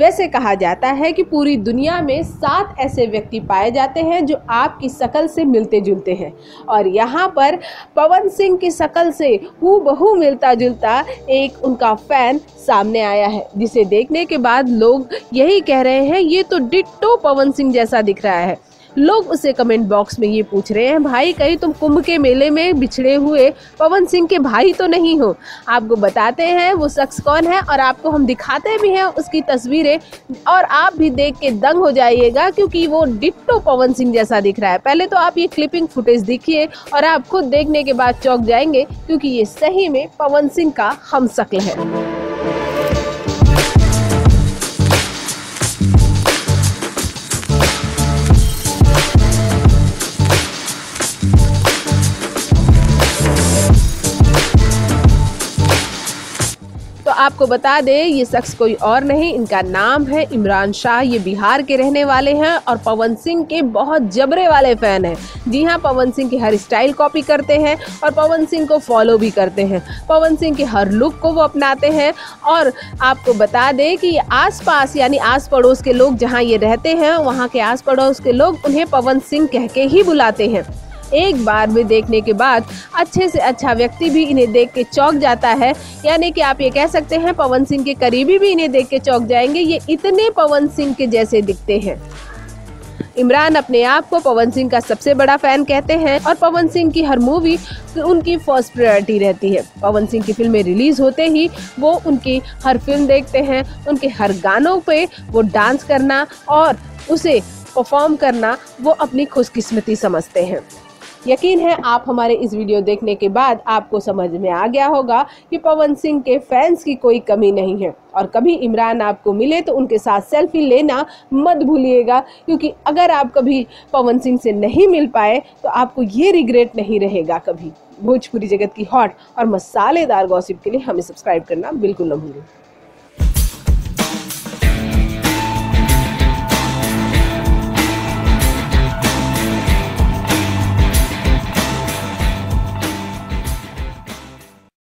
वैसे कहा जाता है कि पूरी दुनिया में 7 ऐसे व्यक्ति पाए जाते हैं जो आपकी शक्ल से मिलते जुलते हैं, और यहाँ पर पवन सिंह की शक्ल से हूबहू मिलता जुलता एक उनका फैन सामने आया है, जिसे देखने के बाद लोग यही कह रहे हैं ये तो डिट्टो पवन सिंह जैसा दिख रहा है। लोग उसे कमेंट बॉक्स में ये पूछ रहे हैं, भाई कहीं तुम कुंभ के मेले में बिछड़े हुए पवन सिंह के भाई तो नहीं हो? आपको बताते हैं वो शख्स कौन है, और आपको हम दिखाते भी हैं उसकी तस्वीरें, और आप भी देख के दंग हो जाइएगा क्योंकि वो डिट्टो पवन सिंह जैसा दिख रहा है। पहले तो आप ये क्लिपिंग फुटेज देखिए और आप खुद देखने के बाद चौंक जाएंगे, क्योंकि ये सही में पवन सिंह का हमशक्ल है। तो आपको बता दें ये शख्स कोई और नहीं, इनका नाम है इमरान शाह। ये बिहार के रहने वाले हैं और पवन सिंह के बहुत जबरे वाले फैन हैं। जी हाँ, पवन सिंह की हर स्टाइल कॉपी करते हैं और पवन सिंह को फॉलो भी करते हैं। पवन सिंह के हर लुक को वो अपनाते हैं, और आपको बता दें कि आसपास यानी आस पड़ोस के लोग जहाँ ये रहते हैं वहाँ के आस पड़ोस के लोग उन्हें पवन सिंह कह के ही बुलाते हैं। एक बार में देखने के बाद अच्छे से अच्छा व्यक्ति भी इन्हें देख के चौंक जाता है, यानी कि आप ये कह सकते हैं पवन सिंह के करीबी भी इन्हें देख के चौंक जाएंगे, ये इतने पवन सिंह के जैसे दिखते हैं। इमरान अपने आप को पवन सिंह का सबसे बड़ा फैन कहते हैं और पवन सिंह की हर मूवी उनकी फर्स्ट प्रायोरिटी रहती है। पवन सिंह की फिल्में रिलीज होते ही वो उनकी हर फिल्म देखते हैं, उनके हर गानों पे वो डांस करना और उसे परफॉर्म करना वो अपनी खुशकिस्मती समझते हैं। यकीन है आप हमारे इस वीडियो देखने के बाद आपको समझ में आ गया होगा कि पवन सिंह के फैंस की कोई कमी नहीं है, और कभी इमरान आपको मिले तो उनके साथ सेल्फी लेना मत भूलिएगा, क्योंकि अगर आप कभी पवन सिंह से नहीं मिल पाए तो आपको ये रिग्रेट नहीं रहेगा कभी। भोजपुरी जगत की हॉट और मसालेदार गॉसिप के लिए हमें सब्सक्राइब करना बिल्कुल न भूलें।